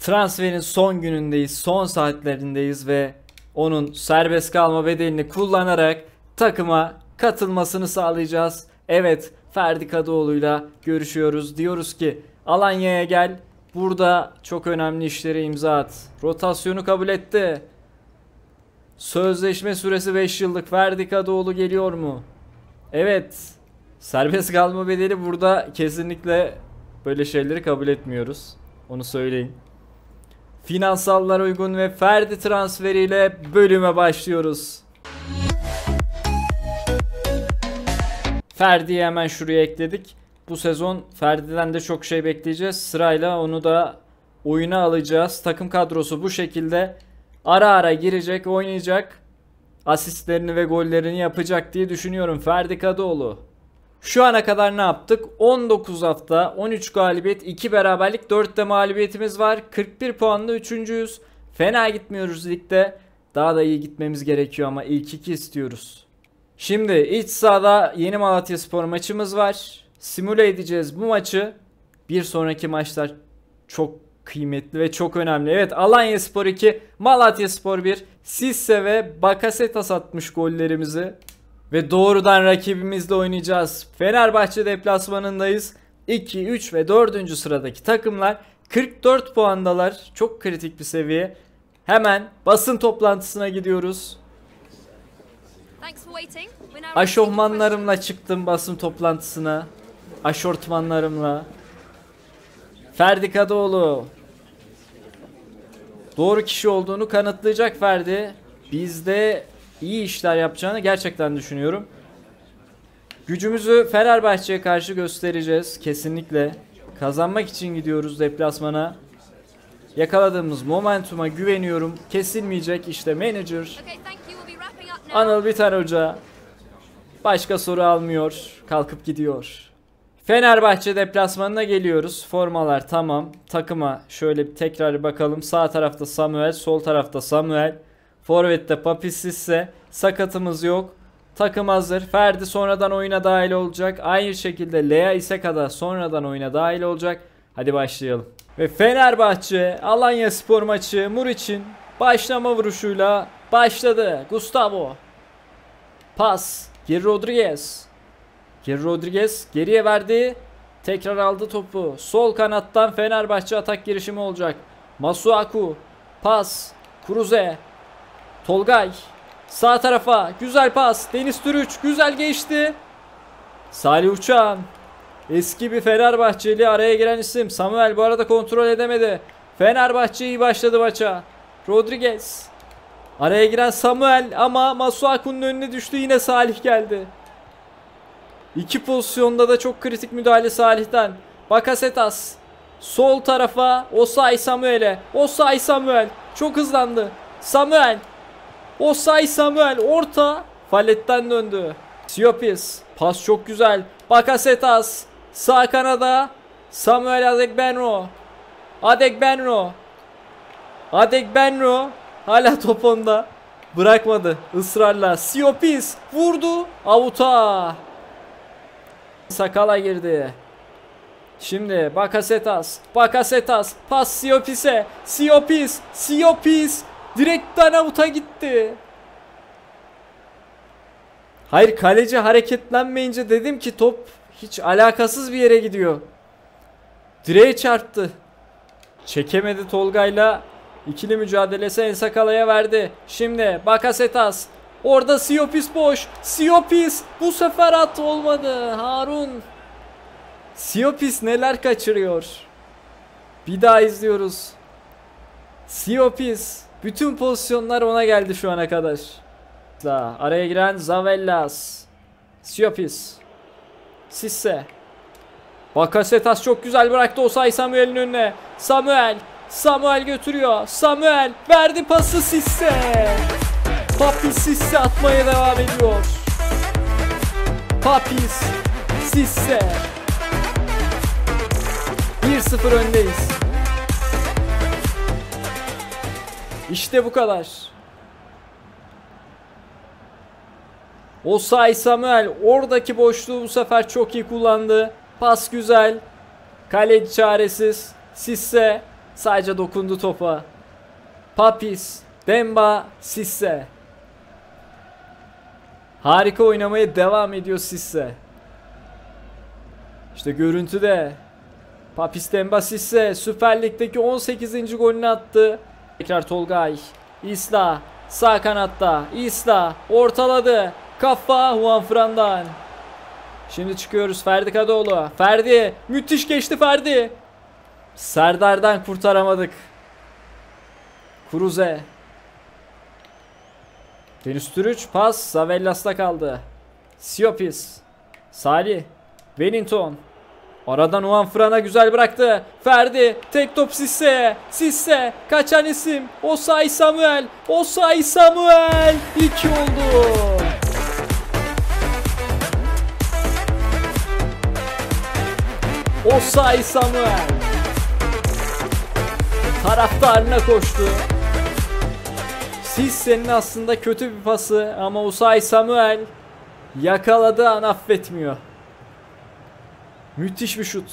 Transferin son günündeyiz, son saatlerindeyiz ve onun serbest kalma bedelini kullanarak takıma katılmasını sağlayacağız. Evet, Ferdi Kadıoğlu'yla görüşüyoruz. Diyoruz ki Alanya'ya gel, burada çok önemli işlere imza at. Rotasyonu kabul etti. Sözleşme süresi 5 yıllık. Ferdi Kadıoğlu geliyor mu? Evet. Serbest kalma bedeli burada kesinlikle böyle şeyleri kabul etmiyoruz. Onu söyleyeyim. Finansallar uygun ve Ferdi transferiyle bölüme başlıyoruz. Ferdi'yi hemen şuraya ekledik. Bu sezon Ferdi'den de çok şey bekleyeceğiz. Sırayla onu da oyuna alacağız. Takım kadrosu bu şekilde ara ara girecek, oynayacak. Asistlerini ve gollerini yapacak diye düşünüyorum Ferdi Kadıoğlu. Şu ana kadar ne yaptık? 19 hafta, 13 galibiyet, 2 beraberlik, 4 de mağlubiyetimiz var. 41 puanla 3.'yüz. Fena gitmiyoruz ligde. Daha da iyi gitmemiz gerekiyor ama ilk 2 istiyoruz. Şimdi iç sahada Yeni Malatyaspor maçımız var. Simüle edeceğiz bu maçı. Bir sonraki maçlar çok kıymetli ve çok önemli. Evet, Alanyaspor 2, Malatyaspor 1. Sisse ve Bakasetas atmış gollerimizi. Ve doğrudan rakibimizle oynayacağız. Fenerbahçe deplasmanındayız. 2, 3 ve 4. sıradaki takımlar 44 puandalar. Çok kritik bir seviye. Hemen basın toplantısına gidiyoruz. Aşortmanlarımla çıktım basın toplantısına. Aşortmanlarımla. Ferdi Kadıoğlu doğru kişi olduğunu kanıtlayacak Ferdi. Bizde iyi işler yapacağını gerçekten düşünüyorum. Gücümüzü Fenerbahçe'ye karşı göstereceğiz. Kesinlikle. Kazanmak için gidiyoruz deplasmana. Yakaladığımız momentuma güveniyorum. Kesilmeyecek. İşte manager Anıl Biter Hoca. Başka soru almıyor. Kalkıp gidiyor. Fenerbahçe deplasmanına geliyoruz. Formalar tamam. Takıma şöyle bir tekrar bakalım. Sağ tarafta Samuel, sol tarafta Samuel. Forvet'te Papis Sisse. Sakatımız yok. Takım hazır. Ferdi sonradan oyuna dahil olacak. Aynı şekilde Lea Iseka da sonradan oyuna dahil olacak. Hadi başlayalım. Ve Fenerbahçe Alanyaspor maçı Muriç'in başlama vuruşuyla başladı. Gustavo. Pas. Geri Rodriguez. Geri Rodriguez geriye verdi. Tekrar aldı topu. Sol kanattan Fenerbahçe atak girişimi olacak. Masuaku. Pas. Cruze. Tolgay. Sağ tarafa. Güzel pas. Deniz Türüç. Güzel geçti. Salih Uçan. Eski bir Fenerbahçeli, araya giren isim. Samuel bu arada kontrol edemedi. Fenerbahçe iyi başladı maça. Rodriguez. Araya giren Samuel ama Masuaku'nun önüne düştü. Yine Salih geldi. İki pozisyonda da çok kritik müdahale Salih'ten. Bakasetas. Sol tarafa Osay Samuel'e. Osay Samuel. Çok hızlandı. Samuel. Osay Samuel. Orta. Falletten döndü. Siopis. Pas çok güzel. Bakasetas. Sağ kanada. Samuel Adegbenro. Adegbenro. Adegbenro. Hala top onda. Bırakmadı. Israrla. Siopis. Vurdu. Avuta. Sakala girdi. Şimdi Bakasetas. Bakasetas. Pas Siopis'e. Siopis. Siopis. Direkten avuta gitti. Hayır, kaleci hareketlenmeyince dedim ki top hiç alakasız bir yere gidiyor. Direğe çarptı. Çekemedi Tolga'yla. İkili mücadelesi Ensakala'ya verdi. Şimdi Bakasetas. Orada Siopis boş. Siopis bu sefer at olmadı. Harun. Siopis neler kaçırıyor. Bir daha izliyoruz. Siopis. Bütün pozisyonlar ona geldi şu ana kadar. Araya giren Zavellas. Siopis. Sisse. Bakasetas çok güzel bıraktı Osay Samuel'in önüne. Samuel. Samuel götürüyor. Samuel verdi pası Sisse. Papis Sisse atmaya devam ediyor. Papis Sisse. 1-0 öndeyiz. İşte bu kadar. Osay Samuel oradaki boşluğu bu sefer çok iyi kullandı. Pas güzel. Kaleci çaresiz. Sisse. Sadece dokundu topa. Papis, Demba, Sisse. Harika oynamaya devam ediyor Sisse. İşte görüntüde. Papis, Demba, Sisse Süper Lig'deki 18. golünü attı. Tekrar Tolgay. İsla sağ kanatta. İsla ortaladı. Kafa Juanfran'dan. Şimdi çıkıyoruz Ferdi Kadıoğlu. Ferdi müthiş geçti Ferdi. Serdar'dan kurtaramadık. Cruze. Deniz Türüç pas Zavellas'ta kaldı. Siopis. Salih. Wellington. Aradan Juanfran'a güzel bıraktı. Ferdi tek top Sisse. Sisse kaçan isim. Osayi Samuel. Osayi Samuel. 2 oldu. Osayi Samuel. Taraftarına koştu. Sisse'nin aslında kötü bir pası ama Osayi Samuel yakaladığı an affetmiyor. Müthiş bir şut.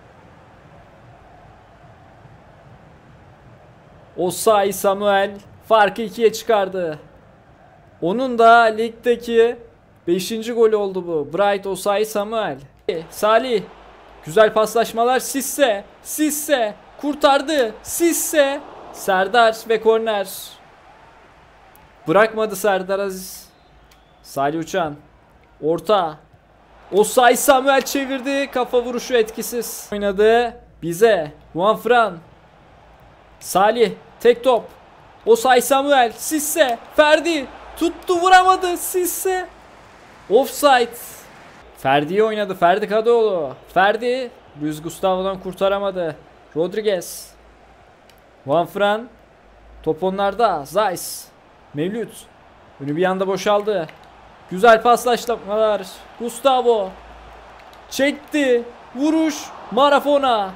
Osayi Samuel farkı 2'ye çıkardı. Onun da ligdeki 5. golü oldu bu. Bright Osayi Samuel. Salih. Güzel paslaşmalar. Sisse. Sisse. Kurtardı. Sisse. Serdar ve korner. Bırakmadı Serdar Aziz. Salih Uçan. Orta. Osayi Samuel çevirdi. Kafa vuruşu etkisiz. Oynadı. Bize. Juanfran. Salih. Tek top. Osayi Samuel. Sisse. Ferdi. Tuttu vuramadı. Sisse. Offside. Ferdi'yi oynadı. Ferdi Kadıoğlu. Ferdi. Luis Gustavo'dan kurtaramadı. Rodriguez. Juanfran. Top onlarda. Zeiss. Mevlüt. Önü bir anda boşaldı. Güzel paslaşmalar. Gustavo. Çekti. Vuruş. Marafona.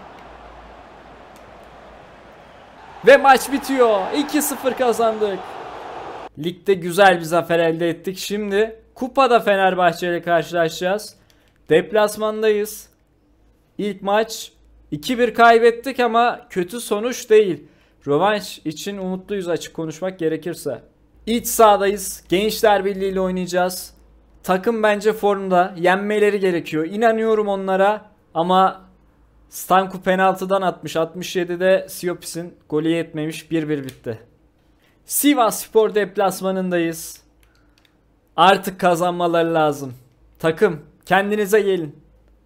Ve maç bitiyor. 2-0 kazandık. Ligde güzel bir zafer elde ettik. Şimdi kupada Fenerbahçe ile karşılaşacağız. Deplasmandayız. İlk maç 2-1 kaybettik ama kötü sonuç değil. Rövanş için umutluyuz açık konuşmak gerekirse. İç sahadayız. Gençler Birliği ile oynayacağız. Takım bence formda. Yenmeleri gerekiyor. İnanıyorum onlara. Ama Stanku penaltıdan atmış. 67'de Siopis'in golü yetmemiş. 1-1 bitti. Sivasspor deplasmanındayız. Artık kazanmaları lazım. Takım kendinize gelin.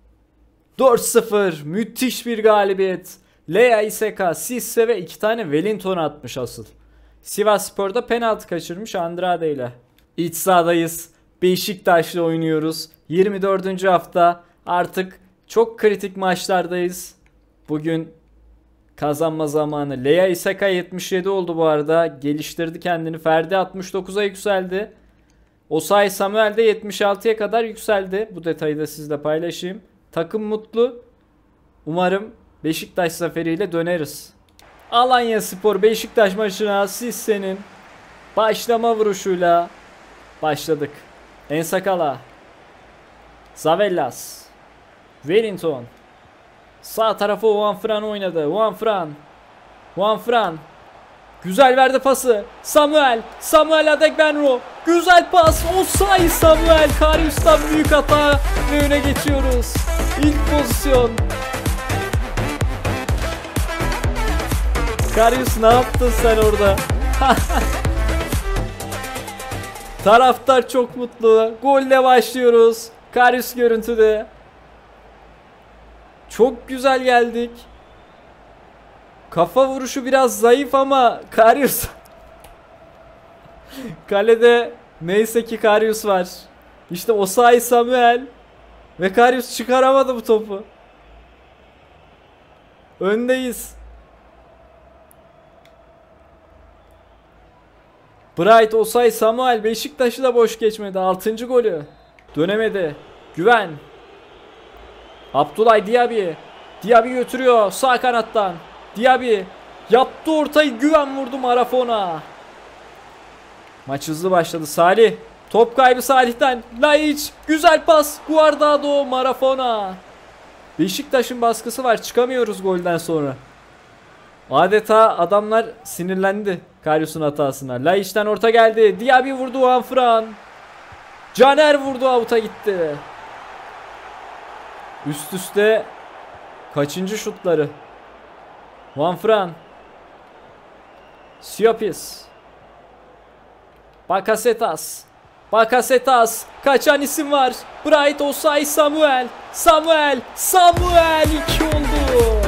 4-0 müthiş bir galibiyet. Lea Iseka, Sisse ve 2 tane Wellington atmış asıl. Sivasspor'da penaltı kaçırmış Andrade ile. İç sahadayız. Beşiktaş'la oynuyoruz. 24. hafta. Artık çok kritik maçlardayız. Bugün kazanma zamanı. Lea Iseka 77 oldu bu arada. Geliştirdi kendini. Ferdi 69'a yükseldi. Osayi Samuel de 76'ya kadar yükseldi. Bu detayı da sizle paylaşayım. Takım mutlu. Umarım Beşiktaş zaferiyle döneriz. Alanyaspor Beşiktaş maçına Sisse'nin başlama vuruşuyla başladık. Ensakala. Zavellas. Wellington. Sağ tarafı Juanfran oynadı. Juanfran. Güzel verdi pası. Samuel Adegbenro. Güzel pas. Osayi Samuel. Karius'tan büyük hata. Ve öne geçiyoruz. İlk pozisyon. Karius ne yaptın sen orada? Taraftar çok mutlu. Golle başlıyoruz. Karius görüntüde. Çok güzel geldik. Kafa vuruşu biraz zayıf ama Karius. Kalede neyse ki Karius var. İşte Osayi Samuel. Ve Karius çıkaramadı bu topu. Öndeyiz. Bright Osayi Samuel Beşiktaş'ı da boş geçmedi. 6. golü. Dönemedi. Güven. Abdullah Diaby. Diaby götürüyor sağ kanattan. Diaby yaptı ortayı, Güven vurdu Marafona. Maç hızlı başladı. Salih. Top kaybı Salih'ten. Laiç. Güzel pas. Guardado Marafona. Beşiktaş'ın baskısı var. Çıkamıyoruz golden sonra. Adeta adamlar sinirlendi Karius'un hatasına. Laiç'ten orta geldi. Diaby vurdu, Juanfran. Caner vurdu, avuta gitti. Üst üste kaçıncı şutları? Juanfran. Siopis. Bakasetas. Bakasetas. Kaçan isim var. Bright Osay Samuel. Samuel. 2 oldu.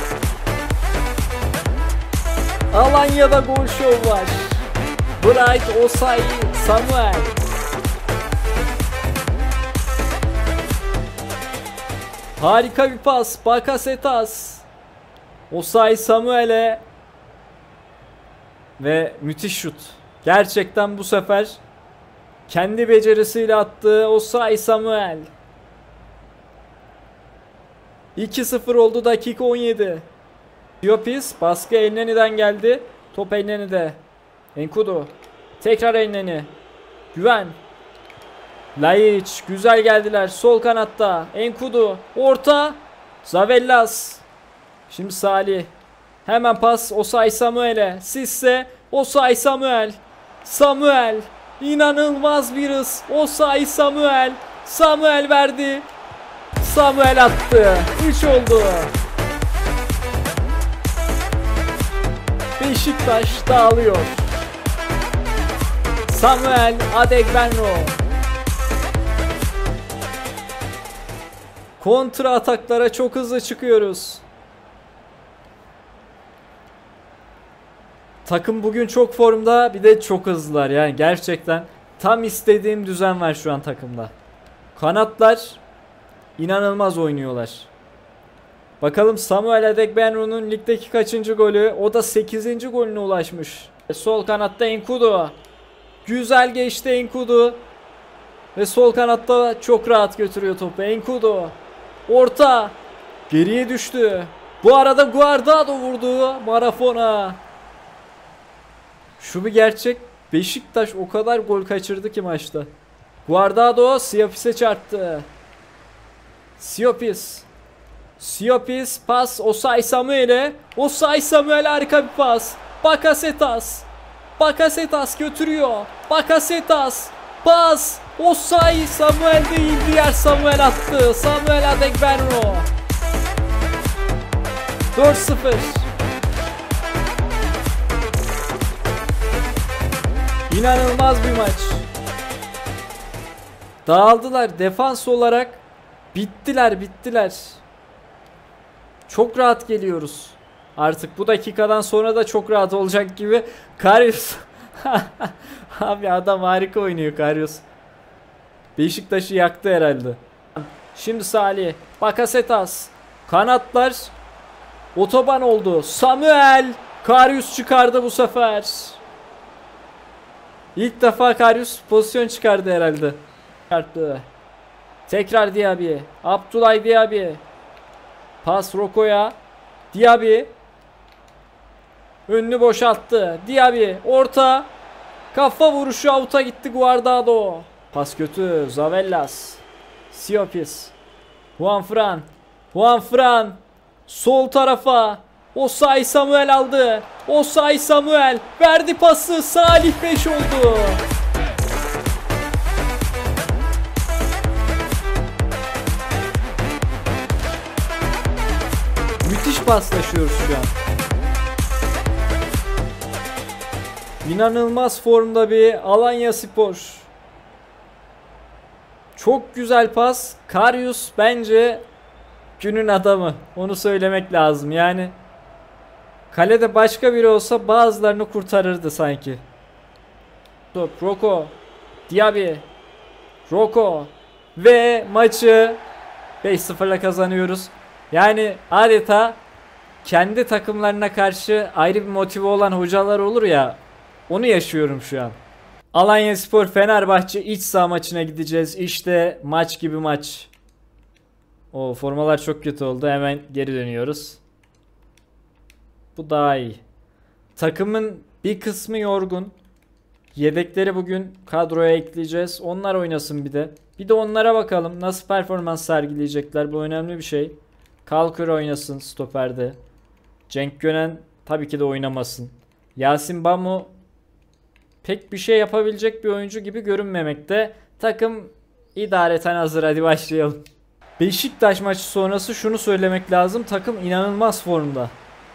Alanya'da gol şov var. Bright Osay Samuel. Harika bir pas. Bakasetas. Osay Samuel'e. Ve müthiş şut. Gerçekten bu sefer kendi becerisiyle attığı Osay Samuel. 2-0 oldu, dakika 17. Siopis baskı Elneni'den geldi. Top Elneni'de. Enkudu. Tekrar Elneni. Güven. Laiç. Güzel geldiler. Sol kanatta. Enkudu. Orta. Zavellas. Şimdi Salih. Hemen pas Osay Samuel'e. Sisse. Osay Samuel. Samuel. İnanılmaz bir hız. Osay Samuel. Samuel verdi. Samuel attı. 3 oldu. Beşiktaş dağılıyor. Samuel Adegbenro. Kontra ataklara çok hızlı çıkıyoruz. Takım bugün çok formda, bir de çok hızlılar yani gerçekten tam istediğim düzen var şu an takımda. Kanatlar inanılmaz oynuyorlar. Bakalım Samuel Adegbenro'nun ligdeki kaçıncı golü? O da 8. golüne ulaşmış. Sol kanatta Enkudu. Güzel geçti Enkudu. Ve sol kanatta çok rahat götürüyor topu. Enkudu. Orta. Geriye düştü. Bu arada Guardado vurdu Marafona. Şu bir gerçek. Beşiktaş o kadar gol kaçırdı ki maçta. Guardado Siopis'e çarptı. Siopis. Siopis pas Osay Samuel'e. Osay Samuel harika bir pas. Bakasetas. Bakasetas götürüyor. Bakasetas. Pas. Osay Samuel değil, diğer Samuel attı. Samuel Adegbenro. 4-0. İnanılmaz bir maç. Dağıldılar defans olarak. Bittiler. Çok rahat geliyoruz. Artık bu dakikadan sonra da çok rahat olacak gibi. Karius. Abi adam harika oynuyor Karius. Beşiktaş'ı yaktı herhalde. Şimdi Salih. Bakasetas. Kanatlar. Otoban oldu. Samuel. Karius çıkardı bu sefer. İlk defa Karius pozisyon çıkardı herhalde. Çıkarttı. Tekrar Diaby. Abdullah Diaby. Pas Roko'ya. Diaby. Önünü boşalttı. Diaby. Orta. Kafa vuruşu avuta gitti Guardado. Pas kötü. Zavellas. Siopis. Juanfran. Sol tarafa. Osay Samuel aldı. Osay Samuel verdi pası. Salih 5 oldu. Müthiş paslaşıyoruz şu an. İnanılmaz formda bir Alanyaspor. Çok güzel pas. Karius bence günün adamı. Onu söylemek lazım. Yani kalede başka biri olsa bazılarını kurtarırdı sanki. Top Roko. Diaby. Roko. Ve maçı 5-0'la kazanıyoruz. Yani adeta kendi takımlarına karşı ayrı bir motive olan hocalar olur ya. Onu yaşıyorum şu an. Alanyaspor Fenerbahçe iç saha maçına gideceğiz. İşte maç gibi maç. O formalar çok kötü oldu. Hemen geri dönüyoruz. Bu daha iyi. Takımın bir kısmı yorgun. Yedekleri bugün kadroya ekleyeceğiz. Onlar oynasın bir de. Bir de onlara bakalım. Nasıl performans sergileyecekler. Bu önemli bir şey. Kalkır oynasın stoperde. Cenk Gönen tabii ki de oynamasın. Yasin Bamu pek bir şey yapabilecek bir oyuncu gibi görünmemekte. Takım idareten hazır, hadi başlayalım. Beşiktaş maçı sonrası şunu söylemek lazım. Takım inanılmaz formda.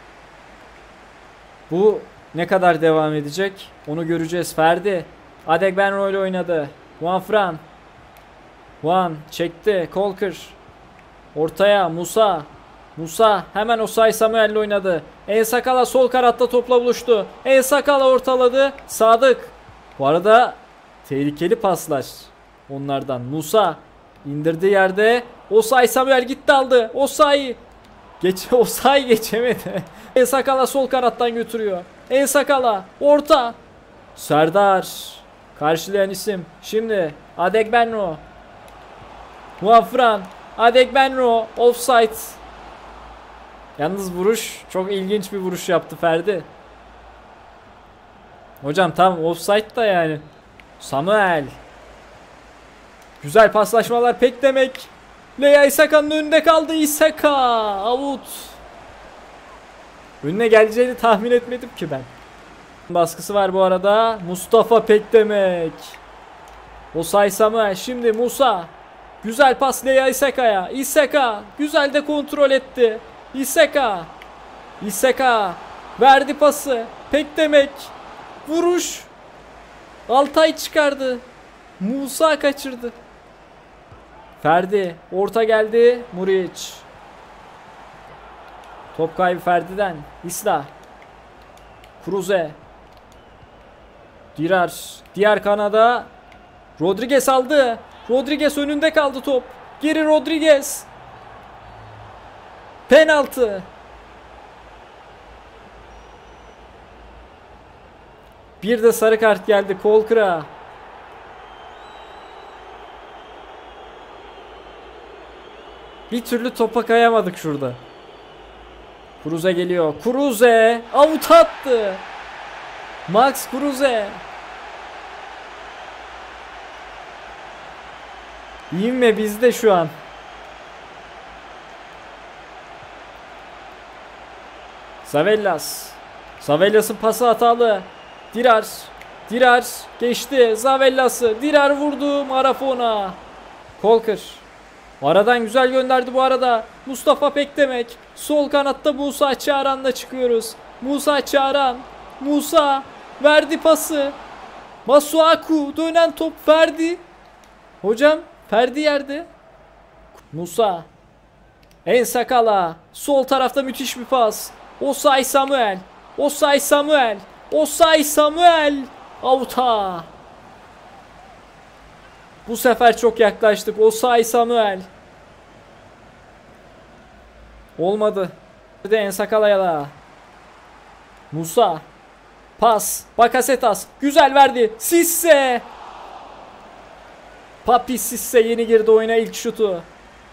Bu ne kadar devam edecek onu göreceğiz. Ferdi Adegbenro ile oynadı. Juanfran. Juan çekti. Kolkır. Ortaya Musa. Musa hemen Osay Samuel ile oynadı. Ensakala sol kanatta topla buluştu. Ensakala ortaladı. Sadık. Bu arada tehlikeli paslar onlardan. Musa indirdiği yerde Osay Samuel gitti aldı. Osay geçemedi. Ensakala sol kanattan götürüyor. Ensakala orta. Serdar karşılayan isim. Şimdi Adegbenro. Juanfran. Adegbenro offside. Yalnız vuruş çok ilginç bir vuruş yaptı Ferdi. Hocam tam offside da yani. Samuel. Güzel paslaşmalar pek demek. Leya Isaka'nın önünde kaldı. Isaka out. Önüne geleceğini tahmin etmedim ki ben. Baskısı var bu arada. Mustafa Pekdemek. Osay Samuel. Şimdi Musa. Güzel pas Leya Isaka'ya. Isaka güzel de kontrol etti. Isaka verdi pası. Pekdemek. Vuruş. Altay çıkardı. Musa kaçırdı. Ferdi orta geldi. Muriç. Top kaybı Ferdi'den. Isla. Cruze. Dirar. Diğer kanada. Rodriguez aldı. Rodriguez önünde kaldı top. Geri Rodriguez. Penaltı. Bir de sarı kart geldi Kolkır'a. Bir türlü topa kayamadık şurada. Cruze geliyor. Cruze out attı. Max Cruze. İvme bizde şu an. Zavellas'ın pası hatalı. Dirar geçti. Zavellas'ı. Dirar vurdu Marafona. Kolkır. Aradan güzel gönderdi bu arada. Mustafa Pekdemek. Sol kanatta Musa Çağran'la çıkıyoruz. Musa Çağran. Musa verdi pası. Masuaku dönen top Ferdi. Hocam Ferdi yerde. Musa. Ensakala. Sol tarafta müthiş bir pas. Osay Samuel. Avuta. Bu sefer çok yaklaştık. Osay Samuel. Olmadı. Bir de Ensakala'ya da. Musa. Pas. Bakasetas. Güzel verdi. Sisse. Papi Sisse yeni girdi oyuna, ilk şutu.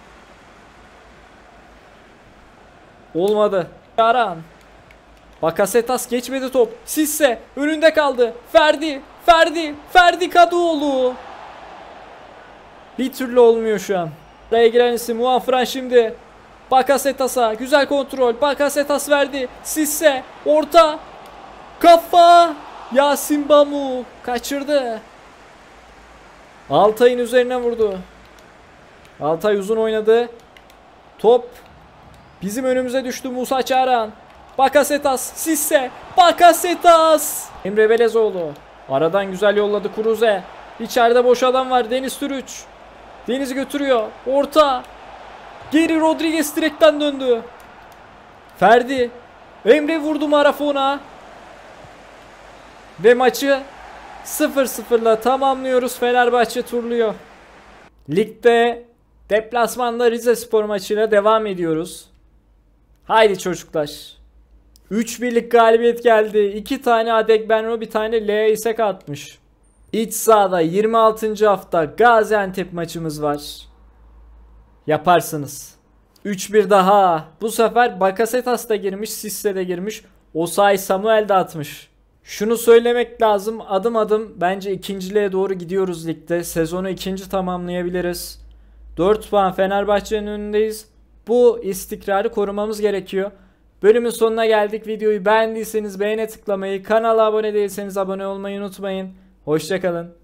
Olmadı. Çağran. Bakasetas geçmedi top. Sisse önünde kaldı. Ferdi Kadıoğlu. Bir türlü olmuyor şu an. Araya giren isim Juanfran şimdi. Bakasetas'a güzel kontrol. Bakasetas verdi. Sisse orta. Kafa. Yasin Bamu kaçırdı. Altay'ın üzerine vurdu. Altay uzun oynadı. Top bizim önümüze düştü. Musa Çağran. Bakasetas. Sisse. Bakasetas. Emre Belezoğlu. Aradan güzel yolladı Cruze. İçeride boş adam var. Deniz Türüç. Deniz'i götürüyor. Orta. Geri Rodriguez direkten döndü. Ferdi. Emre vurdu Marafona. Ve maçı 0-0'la tamamlıyoruz. Fenerbahçe turluyor. Ligde deplasmanda Rizespor maçıyla devam ediyoruz. Haydi çocuklar. 3-1'lik galibiyet geldi. 2 tane Adegbenro, bir tane Leya Isaka atmış. İç sahada 26. hafta Gaziantep maçımız var. Yaparsınız. 3-1 daha. Bu sefer Bakasetas da girmiş, Sisse de girmiş. Osay Samuel de atmış. Şunu söylemek lazım. Adım adım bence ikinciliğe doğru gidiyoruz ligde. Sezonu ikinci tamamlayabiliriz. 4 puan Fenerbahçe'nin önündeyiz. Bu istikrarı korumamız gerekiyor. Bölümün sonuna geldik. Videoyu beğendiyseniz beğene tıklamayı, kanala abone değilseniz abone olmayı unutmayın. Hoşça kalın.